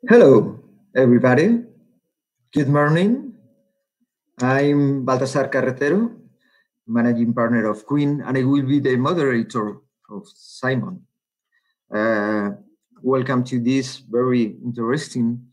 Hello, everybody. Good morning. I'm Baltasar Carretero, managing partner of Queen, and I will be the moderator of Simon. Uh, Welcome to this very interesting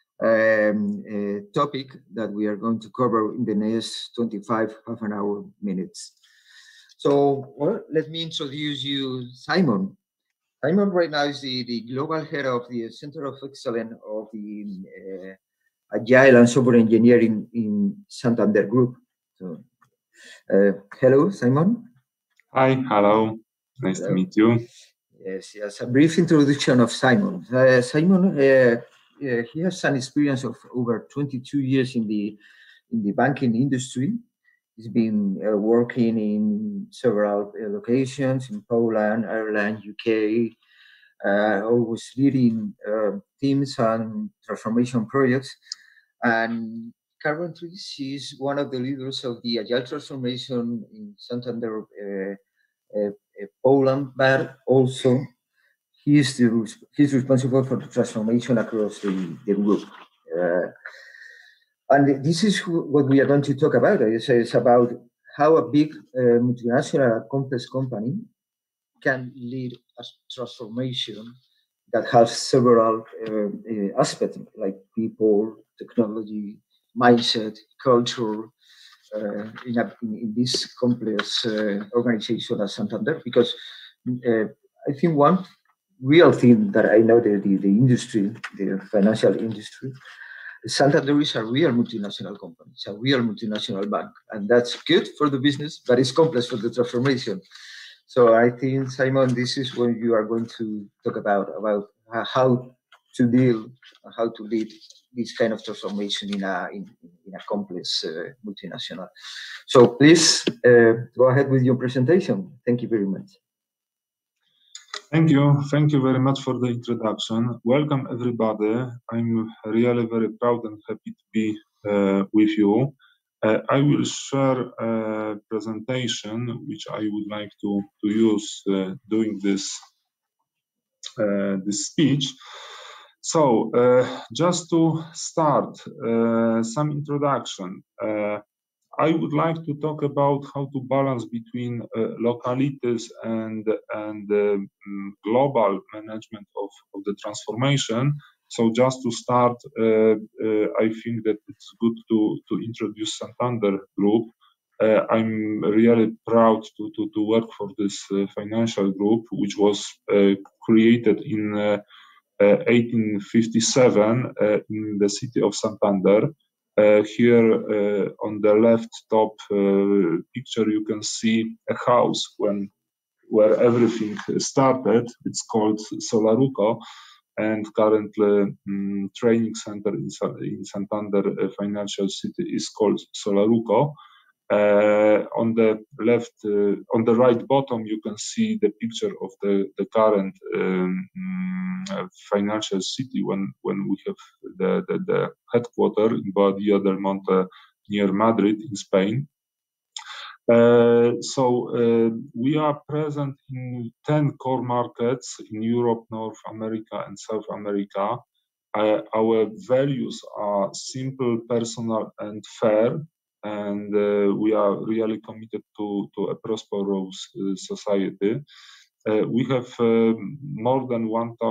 topic that we are going to cover in the next 25 half an hour minutes. So, well, let me introduce you, Simon. Simon right now is the global head of the Center of Excellence of the Agile and Software Engineering in Santander Group. So, hello, Simon. Hi, hello. Nice to meet you. Yes. A brief introduction of Simon. Simon, he has an experience of over 22 years in the banking industry. He's been working in several locations in Poland, Ireland, UK, always leading teams and transformation projects. And currently, she's one of the leaders of the Agile transformation in Santander, Poland, but also he's responsible for the transformation across the group. And this is what we are going to talk about. It's about how a big multinational complex company can lead a transformation that has several aspects like people, technology, mindset, culture in this complex organization as Santander. Because I think one real thing that I know the industry, the financial industry, Santander is a real multinational company. It's a real multinational bank, and that's good for the business, but it's complex for the transformation. So I think, Simon, this is what you are going to talk about how to deal, how to lead this kind of transformation in a complex multinational. So please go ahead with your presentation. Thank you very much. Thank you very much for the introduction. Welcome everybody. I'm really very proud and happy to be with you. I will share a presentation which I would like to use doing this speech. So just to start, some introduction. I would like to talk about how to balance between localities and global management of the transformation. So just to start, I think that it's good to introduce Santander Group. I'm really proud to work for this financial group, which was created in 1857 in the city of Santander. Here on the left top picture, you can see a house where everything started. It's called Solaruco, and currently training center in Santander Financial City is called Solaruco. On the left, on the right bottom, you can see the picture of the current financial city when we have the headquarters in Boadilla del Monte near Madrid in Spain. We are present in 10 core markets in Europe, North America, and South America. Our values are simple, personal, and fair, and we are really committed to a prosperous society. We have more than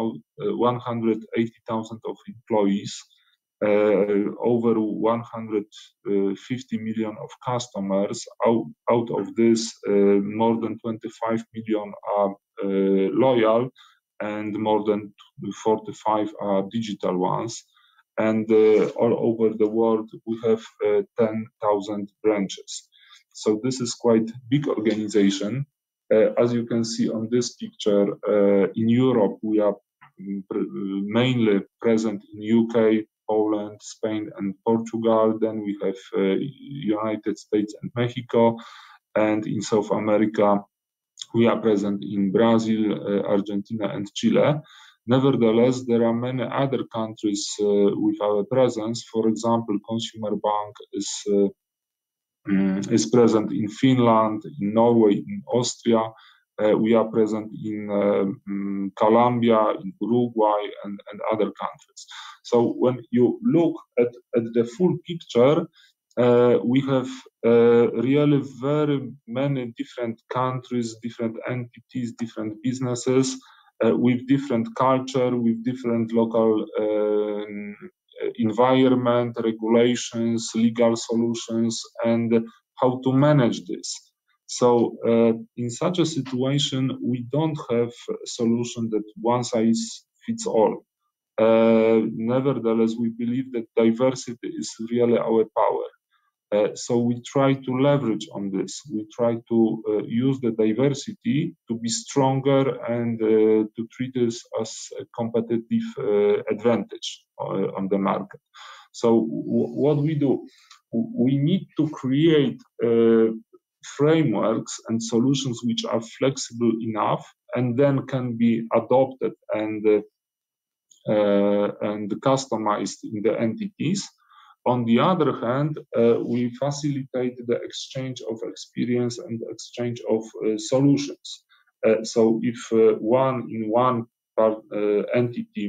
180,000 of employees, over 150 million of customers. Out of this, more than 25 million are loyal, and more than 45 are digital ones. And all over the world, we have 10,000 branches. So this is quite big organization. As you can see on this picture, in Europe, we are mainly present in UK, Poland, Spain, and Portugal. Then we have United States and Mexico. And in South America, we are present in Brazil, Argentina, and Chile. Nevertheless, there are many other countries with our presence. For example, Consumer Bank is present in Finland, in Norway, in Austria, We are present in Colombia, in Uruguay, and other countries. So when you look at the full picture, we have really very many different countries, different entities, different businesses with different culture, with different local environment, regulations, legal solutions, and how to manage this. So in such a situation, we don't have a solution that one size fits all. Nevertheless, we believe that diversity is really our power. So we try to leverage on this. We try to use the diversity to be stronger and to treat this as a competitive advantage on the market. So what we do, we need to create frameworks and solutions which are flexible enough and then can be adopted and customized in the entities. On the other hand, we facilitate the exchange of experience and exchange of solutions. So if one entity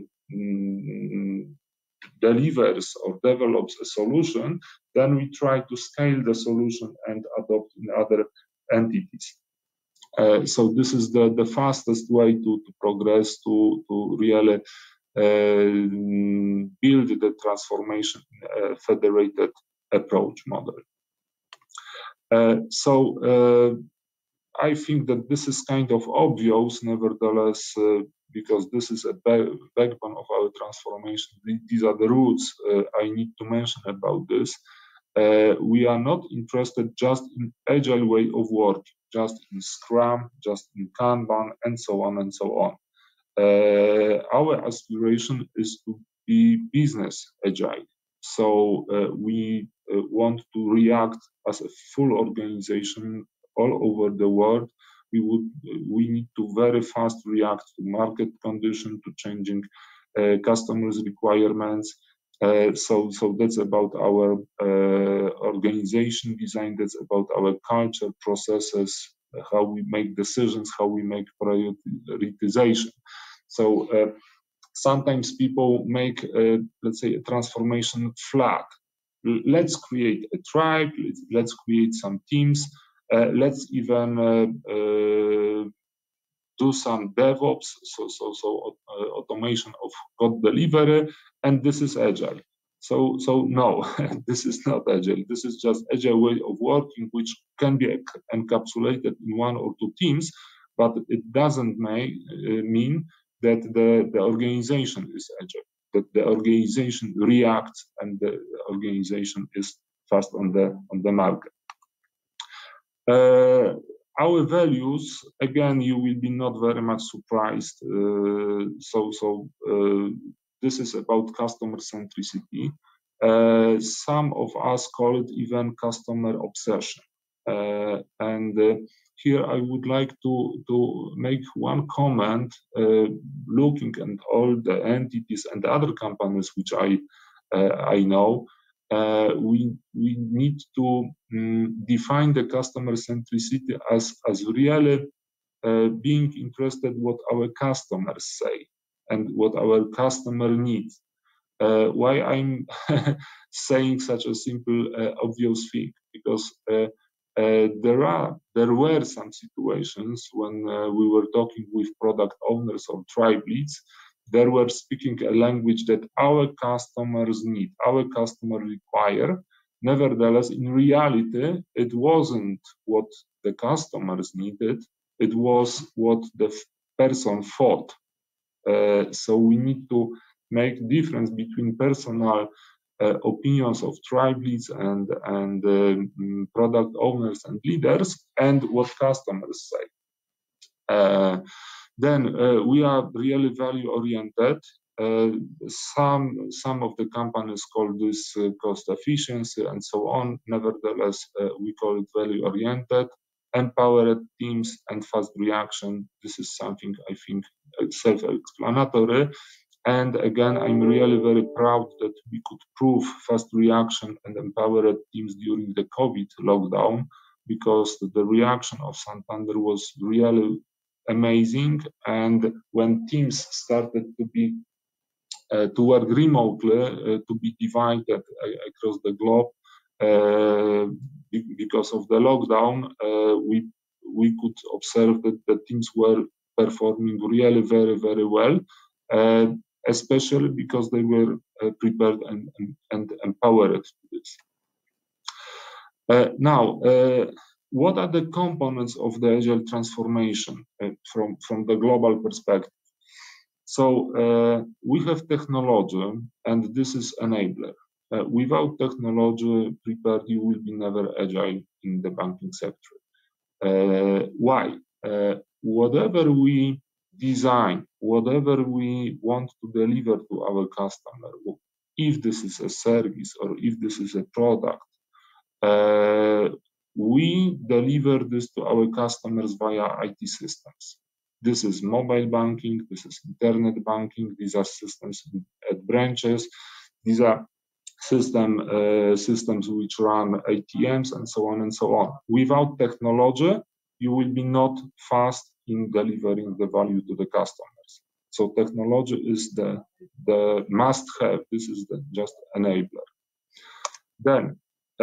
delivers or develops a solution, then we try to scale the solution and adopt in other entities. So this is the fastest way to progress, to really build the transformation federated approach model. So I think that this is kind of obvious, nevertheless, because this is a backbone of our transformation. These are the roots I need to mention about this. We are not interested just in agile way of working, just in Scrum, just in Kanban, and so on and so on. Our aspiration is to be business agile. So we want to react as a full organization all over the world. We need to very fast react to market condition, to changing customers' requirements. So that's about our organization design. That's about our culture, processes, how we make decisions, how we make prioritization. So sometimes people make, let's say, a transformation flag. Let's create a tribe. Let's create some teams. Let's even do some DevOps, so automation of code delivery, and this is agile. So no, this is not agile. This is just agile way of working, which can be encapsulated in one or two teams, but it doesn't mean that the organization is agile, that the organization reacts and the organization is fast on the market. Our values, again, you will be not very much surprised. This is about customer centricity. Some of us call it even customer obsession. And here I would like to make one comment, looking at all the entities and other companies which I know. We need to define the customer centricity as really being interested what our customers say and what our customer needs. Why I'm saying such a simple, obvious thing? Because there were some situations when we were talking with product owners or tribe leads. They were speaking a language that our customers need, our customer require. Nevertheless, in reality, it wasn't what the customers needed. It was what the person thought. So we need to make difference between personal opinions of tribe leads and product owners and leaders and what customers say. Then we are really value oriented. Some of the companies call this cost efficiency and so on. Nevertheless, we call it value oriented. Empowered teams and fast reaction. This is something I think self-explanatory. And again, I'm really very proud that we could prove fast reaction and empowered teams during the COVID lockdown, because the reaction of Santander was really amazing. And when teams started to work remotely, to be divided across the globe because of the lockdown, we could observe that the teams were performing really very, very well, especially because they were prepared and empowered to this. Now, what are the components of the agile transformation from the global perspective? So we have technology, and this is enabler. Without technology prepared, you will be never agile in the banking sector. Why? Whatever we design, whatever we want to deliver to our customer, if this is a service or if this is a product, we deliver this to our customers via IT systems. This is mobile banking, this is internet banking, these are systems at branches, these are systems which run ATMs and so on and so on. Without technology, you will be not fast in delivering the value to the customers. So technology is the must-have. This is the just enabler. Then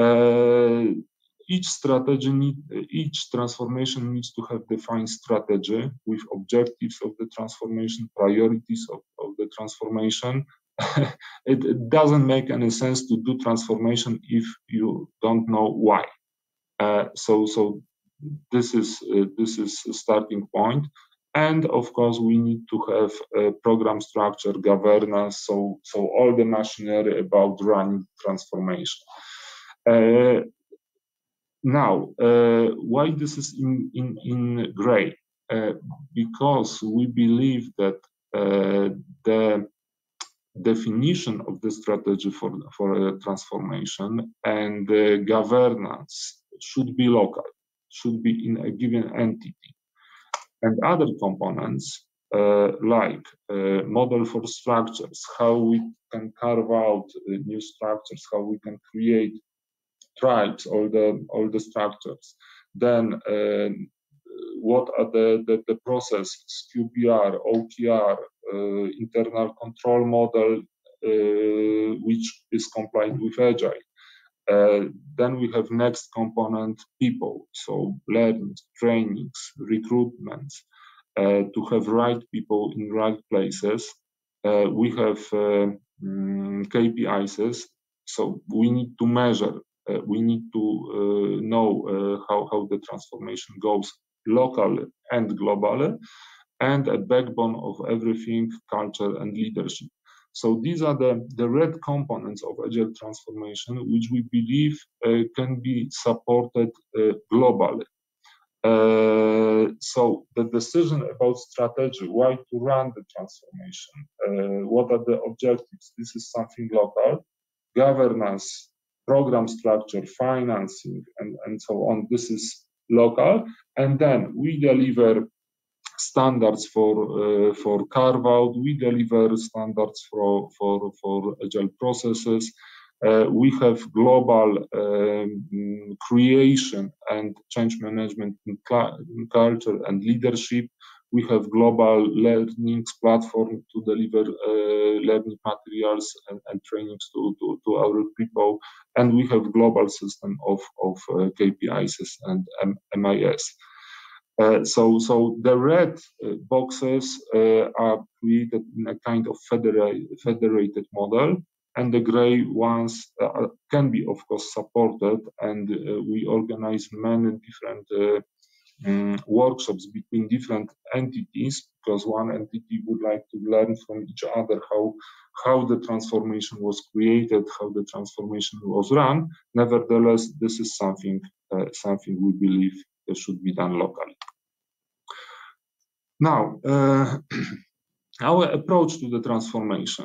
each transformation needs to have defined strategy with objectives of the transformation, priorities of the transformation. It doesn't make any sense to do transformation if you don't know why. So this is a starting point. And of course, we need to have a program structure, governance, so all the machinery about running transformation. Now, why this is in gray? Because we believe that the definition of the strategy for a transformation and the governance should be local, should be in a given entity. And other components like model for structures, how we can carve out new structures, how we can create tribes, all the structures. Then what are the processes, QBR, OKR, internal control model, which is compliant with Agile. Then we have next component, people, so learning, trainings, recruitment, to have right people in right places. We have KPIs, so we need to measure, we need to know how the transformation goes locally and globally, and a backbone of everything, culture and leadership. So these are the red components of agile transformation, which we believe can be supported globally. So the decision about strategy, why to run the transformation, what are the objectives, this is something local. Governance, program structure, financing, and so on, this is local. And then we deliver standards for carve out, we deliver standards for agile processes. We have global creation and change management in culture and leadership. We have global learning platform to deliver learning materials and trainings to our people. And we have global system of KPIs and MIS. So the red boxes are created in a kind of federated model, and the gray ones can be, of course, supported. And we organize many different workshops between different entities, because one entity would like to learn from each other how the transformation was created, how the transformation was run. Nevertheless, this is something we believe should be done locally. Now, our approach to the transformation.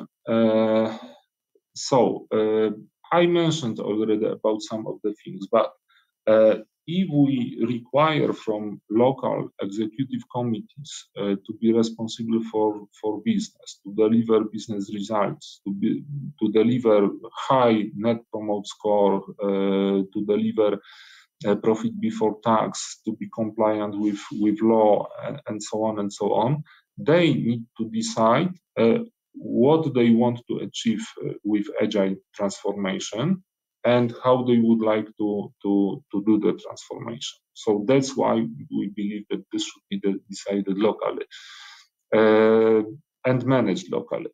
I mentioned already about some of the things, but if we require from local executive committees to be responsible for business, to deliver business results, to deliver high net promote score, to deliver profit before tax, to be compliant with law, and so on and so on. They need to decide what they want to achieve with agile transformation and how they would like to do the transformation. So that's why we believe that this should be decided locally and managed locally.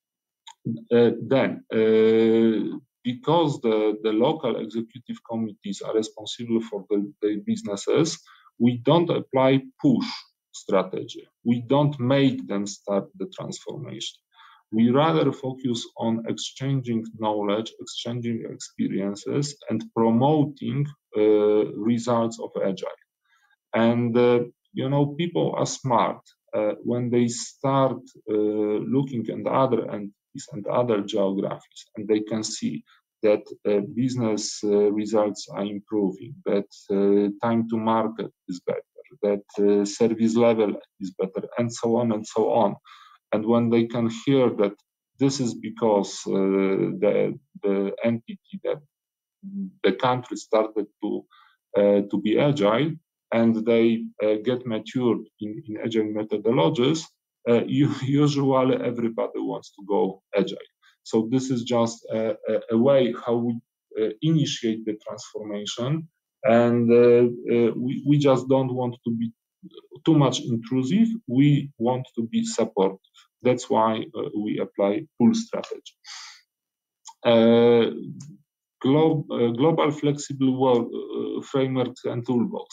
Because the local executive committees are responsible for their businesses, we don't apply push strategy. We don't make them start the transformation. We rather focus on exchanging knowledge, exchanging experiences, and promoting results of agile. And people are smart. When they start looking at other entities and other geographies, and they can see that business results are improving, that time to market is better, that service level is better, and so on and so on. And when they can hear that this is because the entity, that the country started to be agile, and they get matured in agile methodologies, usually everybody wants to go agile. So this is just a way how we initiate the transformation, and we just don't want to be too much intrusive. We want to be supportive. That's why we apply pull strategy. Global flexible frameworks and toolbox.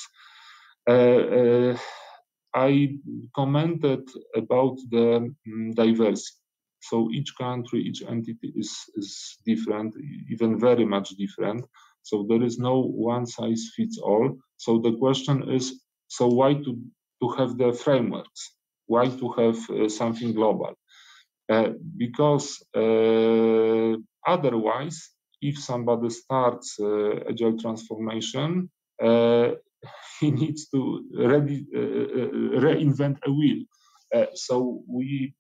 I commented about the diversity. So each country, each entity is different, even very much different. So there is no one size fits all. So the question is, so why to have the frameworks? Why to have something global? Because otherwise, if somebody starts agile transformation, he needs to reinvent a wheel. So we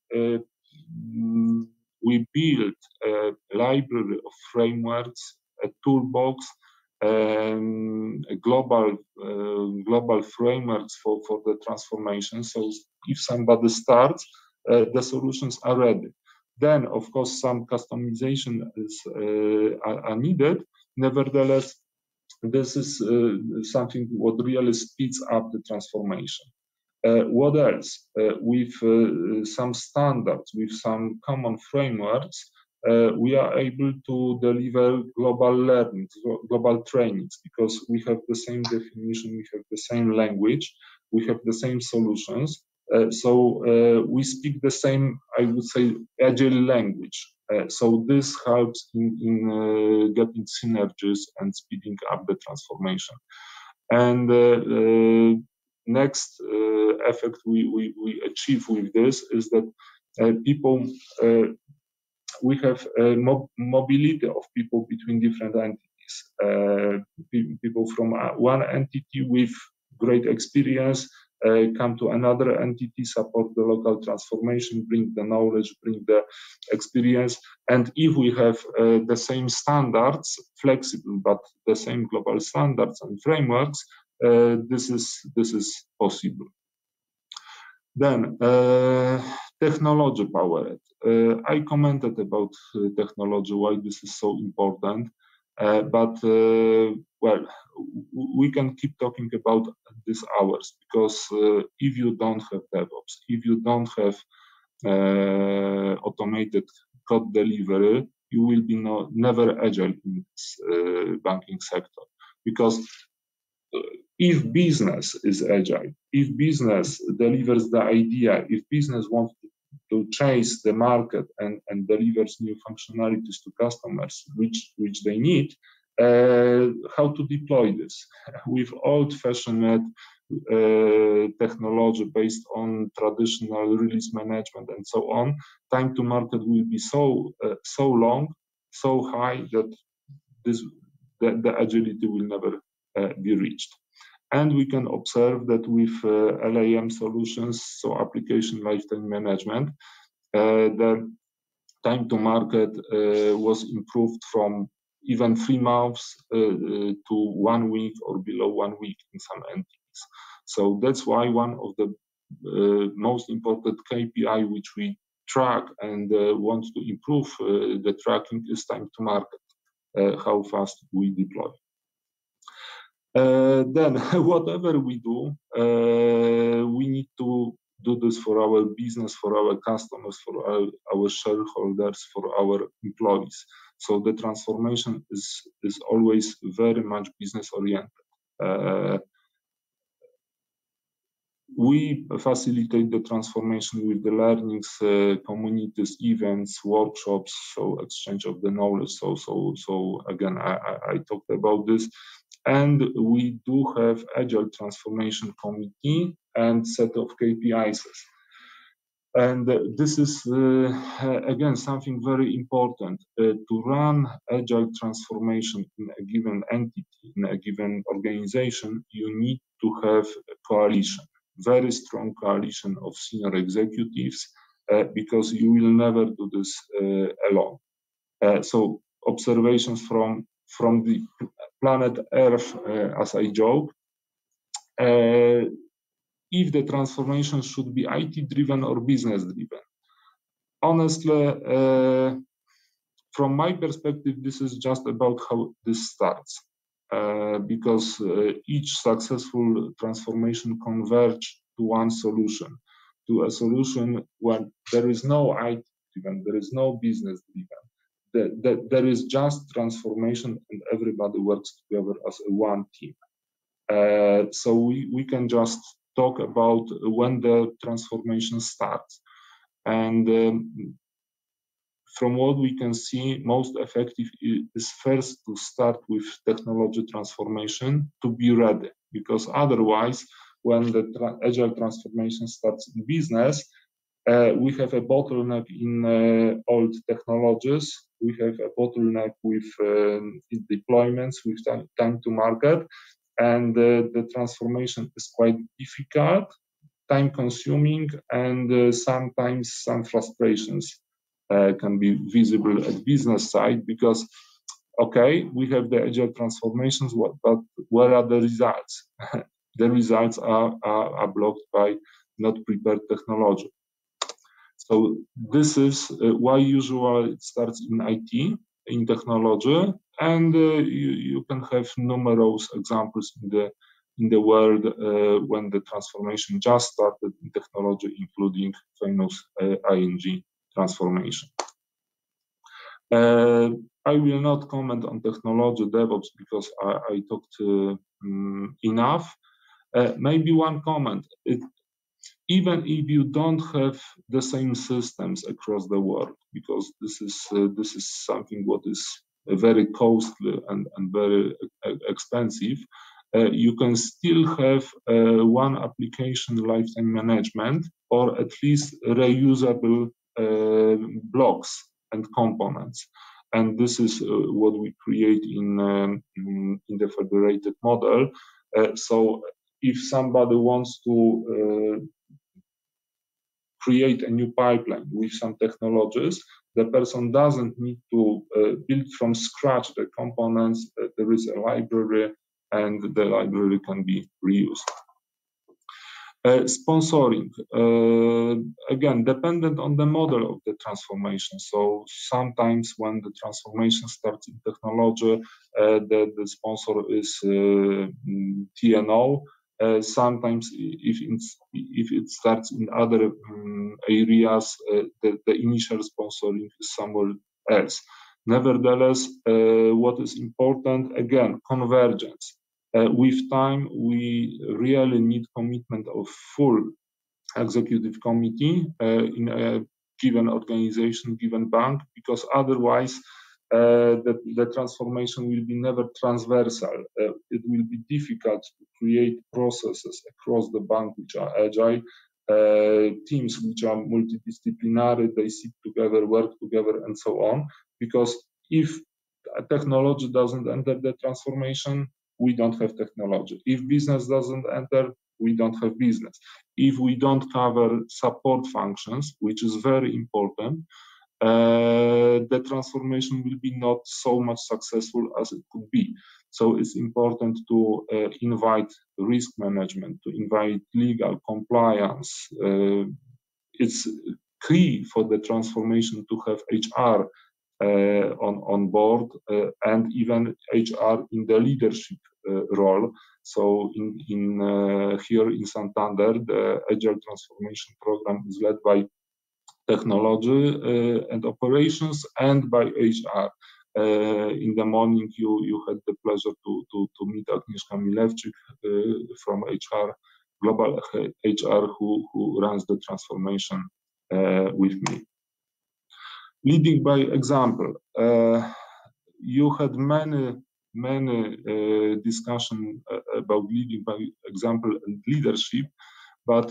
build a library of frameworks, a toolbox, a global frameworks for the transformation. So if somebody starts, the solutions are ready. Then, of course, some customization are needed. Nevertheless, this is something what really speeds up the transformation. What else? With some standards, with some common frameworks, we are able to deliver global learning, global trainings, because we have the same definition, we have the same language, we have the same solutions. So we speak the same, I would say, agile language. So this helps in getting synergies and speeding up the transformation. And next effect we achieve with this is that we have mobility of people between different entities. People from one entity with great experience come to another entity, support the local transformation, bring the knowledge, bring the experience. And if we have the same standards, flexible, but the same global standards and frameworks, this is possible. Then technology powered. I commented about technology, why this is so important. But well, we can keep talking about these hours, because if you don't have DevOps, if you don't have automated code delivery, you will be never agile in this banking sector. Because if business is agile, if business delivers the idea, if business wants to chase the market and delivers new functionalities to customers which they need, how to deploy this? With old-fashioned technology based on traditional release management and so on, time to market will be so long, so high that the agility will never be reached. And we can observe that with LAM solutions, so application lifetime management, the time to market was improved from even 3 months to 1 week or below 1 week in some entities. So that's why one of the most important KPI which we track and want to improve the tracking is time to market, how fast we deploy. Then whatever we do, we need to do this for our business, for our customers, for our shareholders, for our employees. So the transformation is always very much business oriented. We facilitate the transformation with the learnings, communities, events, workshops, so exchange of the knowledge. So again, I talked about this. And we do have Agile Transformation Committee and set of KPIs. And this is, again, something very important. To run Agile Transformation in a given entity, in a given organization, you need to have a coalition, very strong coalition of senior executives, because you will never do this alone. So observations from the planet Earth, as I joke, if the transformation should be IT-driven or business-driven. Honestly, from my perspective, this is just about how this starts, because each successful transformation converges to one solution, to a solution when there is no IT-driven, there is no business-driven. There is just transformation and everybody works together as a one team. So we can just talk about when the transformation starts. And from what we can see, most effective is first to start with technology transformation to be ready, because otherwise, when the Agile transformation starts in business, we have a bottleneck in old technologies. We have a bottleneck with deployments, with time to market, and the transformation is quite difficult, time-consuming, and sometimes some frustrations can be visible at business side, because, okay, we have the Agile transformations, but where are the results? The results are blocked by not prepared technology. So this is why usually it starts in IT, in technology, and you can have numerous examples in the world when the transformation just started in technology, including famous ING transformation. I will not comment on technology DevOps because I talked enough. Maybe one comment. Even if you don't have the same systems across the world, because this is something what is very costly and very expensive, you can still have one application lifetime management, or at least reusable blocks and components. And this is what we create in the federated model. So if somebody wants to create a new pipeline with some technologies, the person doesn't need to build from scratch the components. There is a library, and the library can be reused. Sponsoring, again, dependent on the model of the transformation. So sometimes when the transformation starts in technology, the sponsor is TNO. Sometimes if it starts in other areas, the initial sponsoring is somewhere else. Nevertheless, what is important, again, convergence. With time, we really need commitment of full executive committee in a given organization, given bank, because otherwise the transformation will be never transversal. It will be difficult to create processes across the bank which are agile, teams which are multidisciplinary, they sit together, work together, and so on. Because if technology doesn't enter the transformation, we don't have technology. If business doesn't enter, we don't have business. If we don't cover support functions, which is very important, the transformation will be not so much successful as it could be. So it's important to invite risk management, to invite legal compliance. It's key for the transformation to have HR on board and even HR in the leadership role. So here in Santander, the Agile Transformation Program is led by technology and operations and by HR. In the morning, you had the pleasure to meet Agnieszka Milewczyk from HR, Global HR, who runs the transformation with me. Leading by example. You had many discussion about leading by example and leadership, but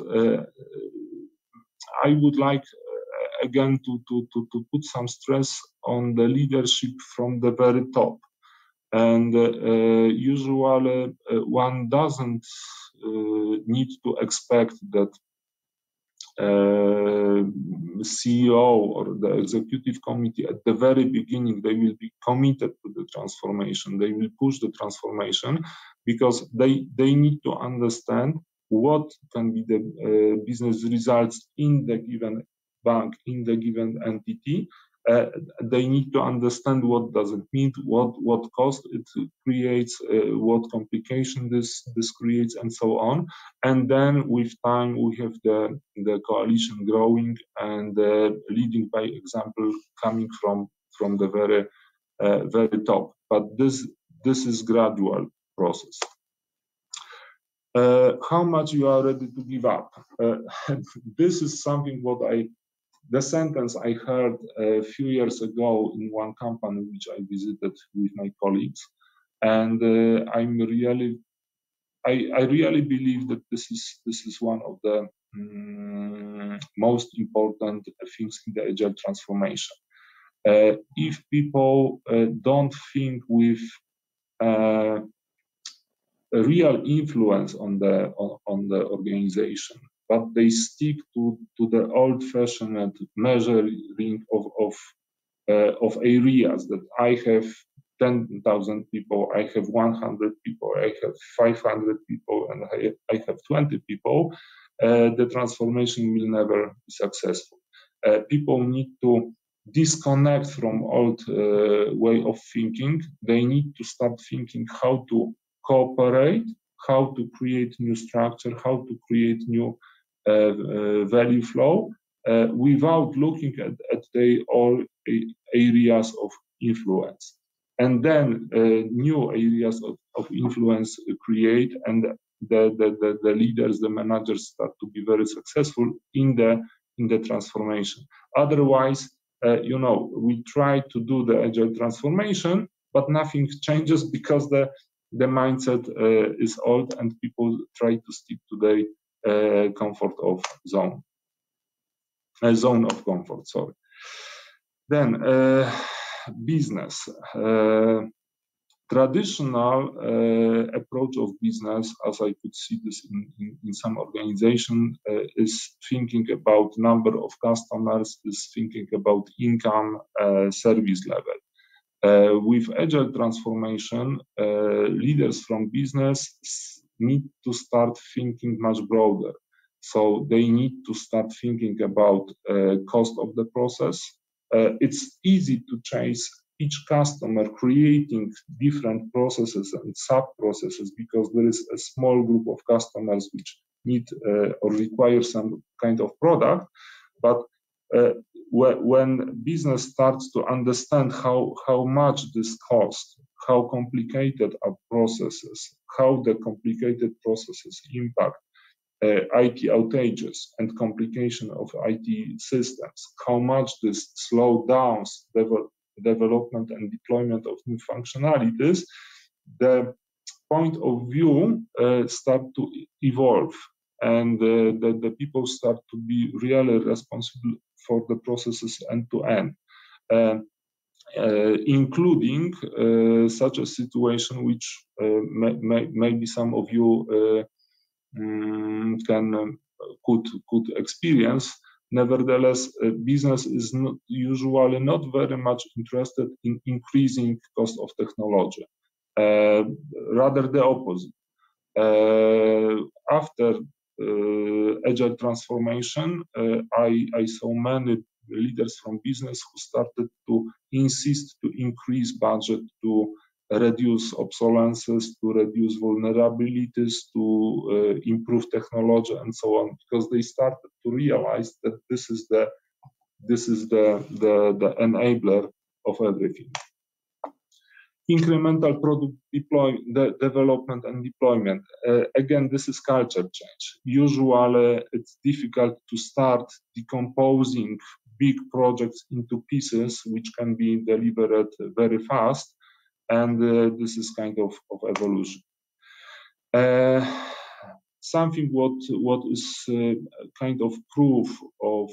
I would like again to put some stress on the leadership from the very top. And usually one doesn't need to expect that CEO or the executive committee at the very beginning, they will be committed to the transformation. They will push the transformation because they need to understand what can be the business results in the given bank, in the given entity. They need to understand what does it mean, what cost it creates, what complication this creates, and so on. And then with time, we have the coalition growing and leading by example coming from the very top. But this is gradual process. How much you are ready to give up? This is something the sentence I heard a few years ago in one company which I visited with my colleagues, and I really believe that this is one of the most important things in the agile transformation. If people don't think with a real influence on the organization, but they stick to the old-fashioned measuring of areas that I have 10,000 people, I have 100 people, I have 500 people, and I have 20 people, the transformation will never be successful. People need to disconnect from old way of thinking. They need to start thinking how to cooperate, how to create new structure, how to create new value flow without looking at their all areas of influence. And then new areas of influence create, and the leaders, the managers start to be very successful in the transformation. Otherwise, we try to do the agile transformation, but nothing changes because the mindset is old and people try to stick to their comfort of zone of comfort, sorry. Then business. Traditional approach of business, as I could see this in some organization, is thinking about number of customers, is thinking about income, service level. With agile transformation, leaders from business need to start thinking much broader. So they need to start thinking about cost of the process. It's easy to chase each customer creating different processes and sub-processes because there is a small group of customers which need or require some kind of product. But when business starts to understand how much this costs, how complicated are processes, how the complicated processes impact IT outages and complication of IT systems, how much this slows down development and deployment of new functionalities, the point of view start to evolve, and the people start to be really responsible for the processes end to end, including such a situation which maybe some of you could experience, Nevertheless, business is usually not very much interested in increasing cost of technology. Rather the opposite. After agile transformation, I saw many leaders from business who started to insist to increase budget, to reduce obsolescence, to reduce vulnerabilities, to improve technology, and so on, because they started to realize that this is the enabler of everything. Incremental product development and deployment. Again, this is culture change. Usually, it's difficult to start decomposing big projects into pieces, which can be delivered very fast, and this is kind of evolution. Something what is kind of proof of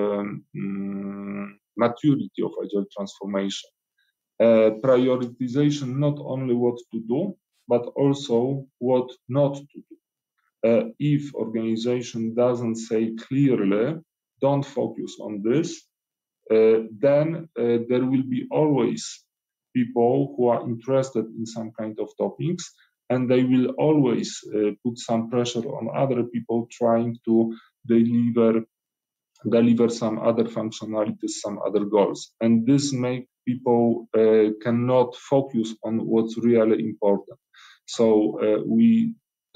maturity of agile transformation. Prioritization, not only what to do, but also what not to do. If organization doesn't say clearly, don't focus on this, then there will be always people who are interested in some kind of topics, and they will always put some pressure on other people trying to deliver some other functionalities, some other goals. And this makes people cannot focus on what's really important. So we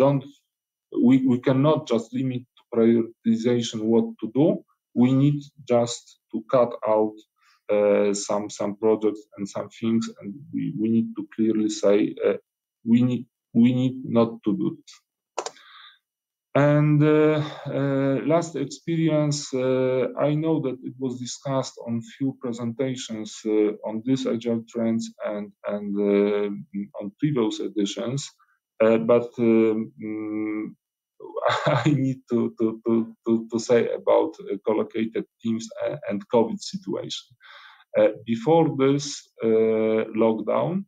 cannot just limit to prioritization what to do. We need just to cut out some projects and some things, and we need to clearly say we need not to do this. And last experience, I know that it was discussed on few presentations on these agile trends and on previous editions, but I need to say about collocated teams and COVID situation. Before this lockdown,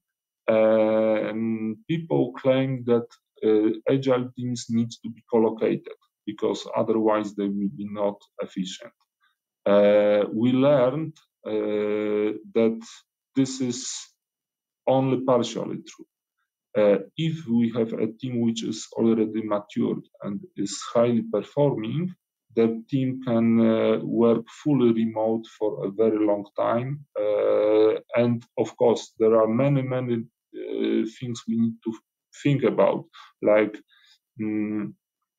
people claimed that agile teams need to be collocated because otherwise they will be not efficient. We learned that this is only partially true. If we have a team which is already matured and is highly performing, the team can work fully remote for a very long time. And of course, there are many things we need to think about, like we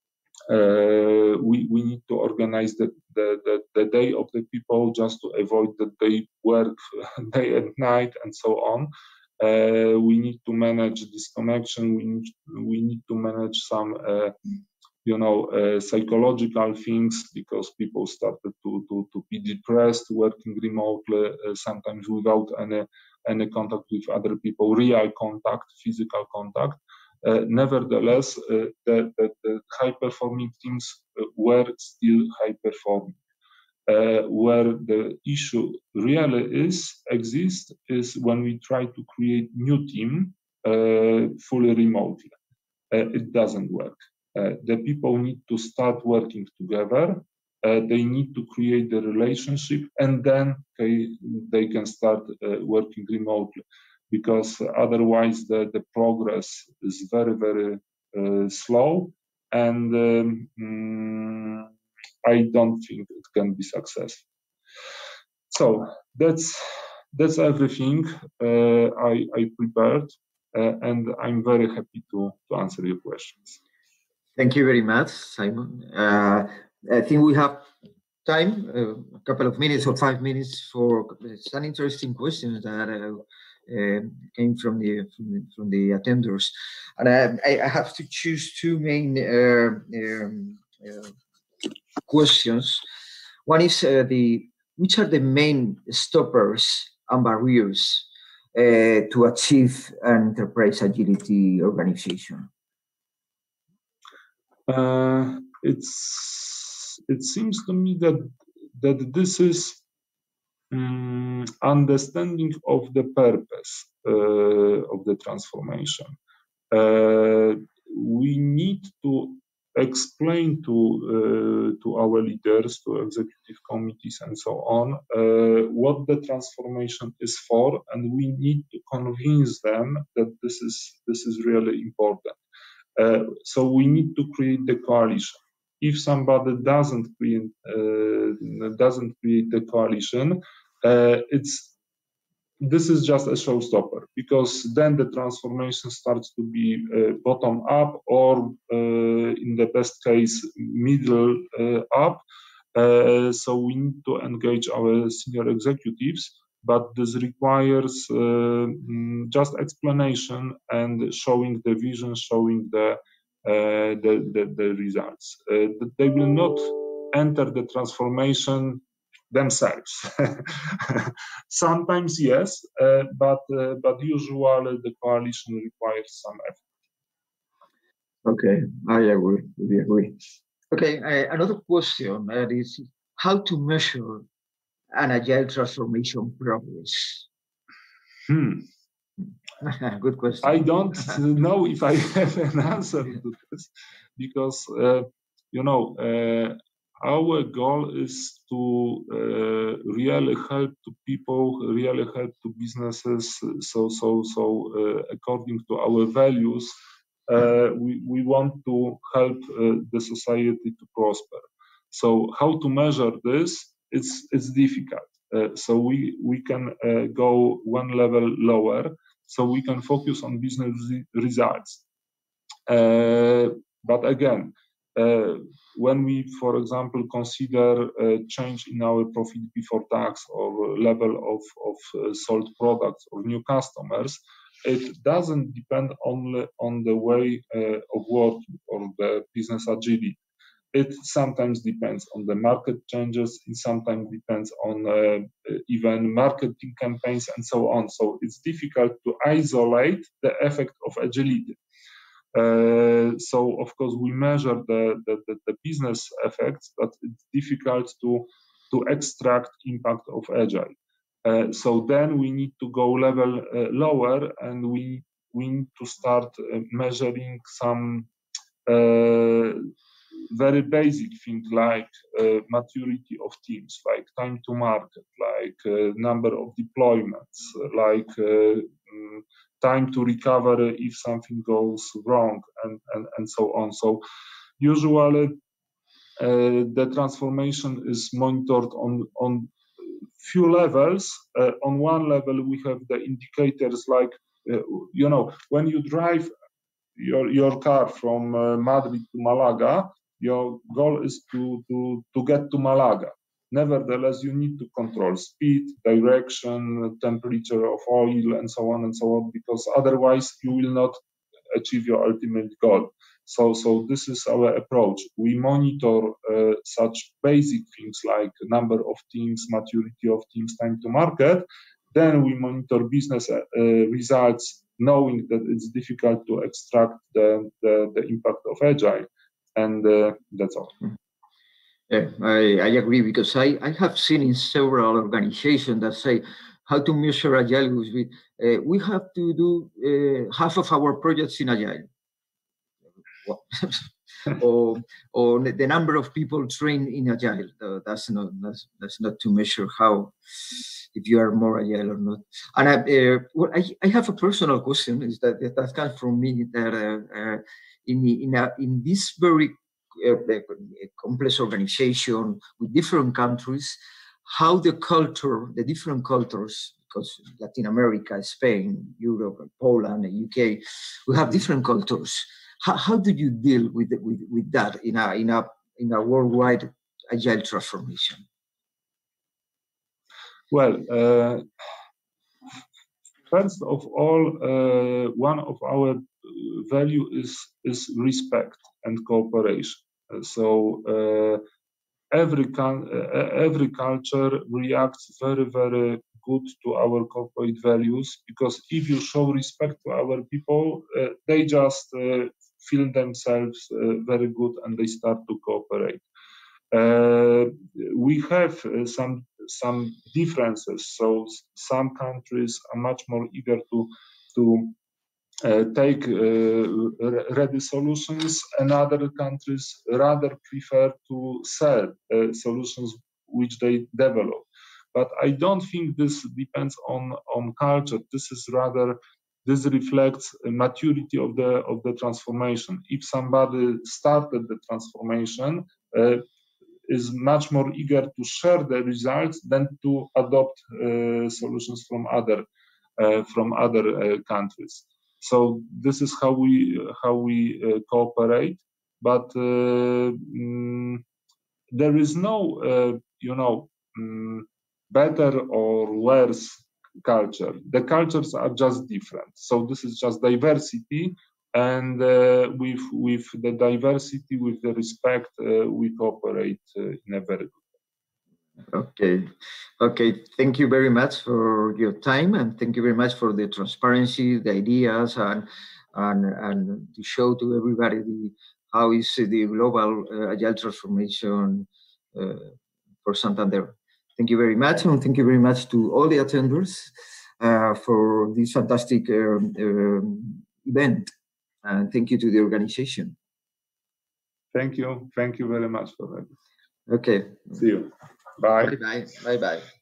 need to organize the day of the people just to avoid that they work day and night and so on. We need to manage disconnection. We need to manage some psychological things, because people started to be depressed working remotely, sometimes without any contact with other people, real contact, physical contact. Nevertheless, the high-performing teams were still high-performing. Where the issue really exists is when we try to create new team fully remotely. It doesn't work. The people need to start working together. They need to create the relationship, and then they can start working remotely, because otherwise the progress is very slow, and I don't think it can be successful. So that's everything I prepared, and I'm very happy to answer your questions. Thank you very much, Simon. I think we have time, a couple of minutes or 5 minutes for some interesting questions that came from the attenders, and I have to choose two main questions. One is which are the main stoppers and barriers to achieve an enterprise agility organization? It seems to me that this is understanding of the purpose of the transformation. We need to explain to our leaders, to executive committees, and so on, what the transformation is for, and we need to convince them that this is really important. So we need to create the coalition. If somebody doesn't create the coalition, this is just a showstopper, because then the transformation starts to be bottom up, or in the best case, middle up. So we need to engage our senior executives, but this requires just explanation and showing the vision, showing the results. They will not enter the transformation themselves. Sometimes yes, but usually the coalition requires some effort. Okay, I agree. We agree. Okay, another question is how to measure an agile transformation progress. Good question. I don't know if I have an answer to this, because our goal is to really help to people, really help to businesses. So according to our values, we want to help the society to prosper. So how to measure this? It's difficult. So we can go one level lower. So we can focus on business results. But again, when we, for example, consider a change in our profit before tax or level of sold products or new customers, it doesn't depend only on the way of working or the business agility. It sometimes depends on the market changes, it sometimes depends on even marketing campaigns and so on. So it's difficult to isolate the effect of agility. So of course we measure the business effects, but it's difficult to extract impact of agile. So then we need to go level lower, and we need to start measuring some very basic things like maturity of teams, like time to market, like number of deployments, like time to recover if something goes wrong, and so on. So usually the transformation is monitored on few levels. On one level, we have the indicators like, when you drive your car from Madrid to Malaga, your goal is to get to Malaga. Nevertheless, you need to control speed, direction, temperature of oil, and so on, because otherwise you will not achieve your ultimate goal. So this is our approach. We monitor such basic things like number of teams, maturity of teams, time to market. Then we monitor business results, knowing that it's difficult to extract the impact of agile, and that's all. Yeah, I agree, because I have seen in several organizations that say how to measure agile. We have to do half of our projects in agile. or the number of people trained in agile. That's not to measure how, if you are more agile or not. And I have a personal question, is that comes from me, that in this very complex organization with different countries, how the different cultures, because Latin America, Spain, Europe, Poland, the UK, we have different cultures. How do you deal with that in a worldwide agile transformation? Well, first of all, one of our value is respect and cooperation. So every culture reacts very, very good to our corporate values, because if you show respect to our people, they just feel themselves very good, and they start to cooperate. We have some differences. So some countries are much more eager to take ready solutions, and other countries rather prefer to sell solutions which they develop. But I don't think this depends on culture. This reflects a maturity of the transformation. If somebody started the transformation, is much more eager to share the results than to adopt solutions from other countries. So this is how we cooperate. But there is no better or worse culture. The cultures are just different. So this is just diversity, and with the diversity, with the respect, we cooperate in a very good way. Okay. Thank you very much for your time, and thank you very much for the transparency, the ideas, and to show to everybody how is the global agile transformation for Santander. Thank you very much, and thank you very much to all the attenders for this fantastic event. And thank you to the organization. Thank you very much for that. Okay. See you. Bye. Bye.